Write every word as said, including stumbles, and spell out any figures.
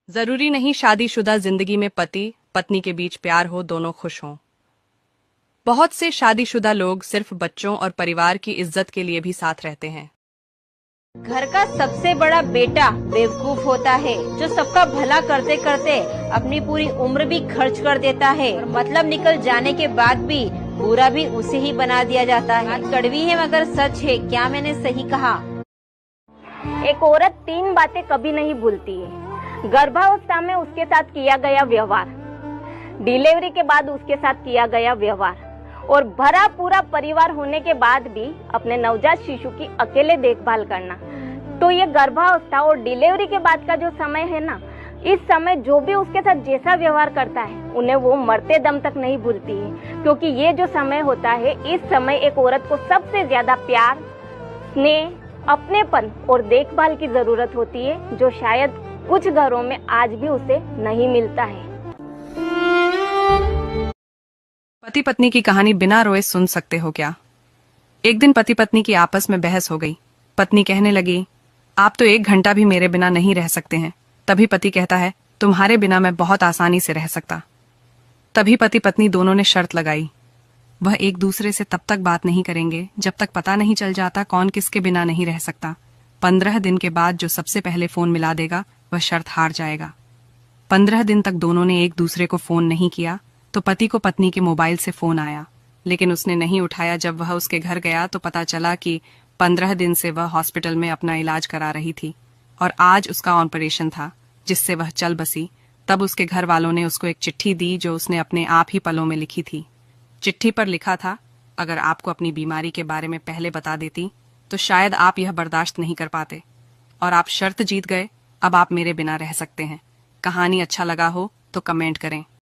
जरूरी नहीं शादीशुदा जिंदगी में पति पत्नी के बीच प्यार हो, दोनों खुश हों। बहुत से शादीशुदा लोग सिर्फ बच्चों और परिवार की इज्जत के लिए भी साथ रहते हैं। घर का सबसे बड़ा बेटा बेवकूफ होता है, जो सबका भला करते करते अपनी पूरी उम्र भी खर्च कर देता है और मतलब निकल जाने के बाद भी बुरा भी उसे ही बना दिया जाता है। बात कड़वी है मगर सच है, क्या मैंने सही कहा? एक औरत तीन बातें कभी नहीं भूलती है। गर्भावस्था में उसके साथ किया गया व्यवहार, डिलीवरी के बाद उसके साथ किया गया व्यवहार और भरा पूरा परिवार होने के बाद भी अपने नवजात शिशु की अकेले देखभाल करना। तो ये गर्भावस्था और डिलीवरी के बाद का जो समय है ना, इस समय जो भी उसके साथ जैसा व्यवहार करता है उन्हें वो मरते दम तक नहीं भूलती है, क्योंकि ये जो समय होता है, इस समय एक औरत को सबसे ज्यादा प्यार, स्नेह, अपनेपन और देखभाल की जरूरत होती है, जो शायद कुछ घरों में आज भी उसे नहीं मिलता है। पति पत्नी की कहानी बिना रोए सुन सकते हो क्या? एक दिन पति पत्नी की आपस में बहस हो गई। पत्नी कहने लगी, आप तो एक घंटा भी मेरे बिना नहीं रह सकते हैं। तभी पति कहता है, तुम्हारे बिना मैं बहुत आसानी से रह सकता। तभी पति पत्नी दोनों ने शर्त लगाई, वह एक दूसरे से तब तक बात नहीं करेंगे जब तक पता नहीं चल जाता कौन किसके बिना नहीं रह सकता। पंद्रह दिन के बाद जो सबसे पहले फोन मिला देगा वह शर्त हार जाएगा। पंद्रह दिन तक दोनों ने एक दूसरे को फोन नहीं किया तो पति को पत्नी के मोबाइल से फोन आया, लेकिन उसने नहीं उठाया। जब वह उसके घर गया तो पता चला कि पंद्रह दिन से वह हॉस्पिटल में अपना इलाज करा रही थी और आज उसका ऑपरेशन था जिससे वह चल बसी। तब उसके घर वालों ने उसको एक चिट्ठी दी जो उसने अपने आप ही पलों में लिखी थी। चिट्ठी पर लिखा था, अगर आपको अपनी बीमारी के बारे में पहले बता देती तो शायद आप यह बर्दाश्त नहीं कर पाते, और आप शर्त जीत गए। अब आप मेरे बिना रह सकते हैं। कहानी अच्छा लगा हो तो कमेंट करें।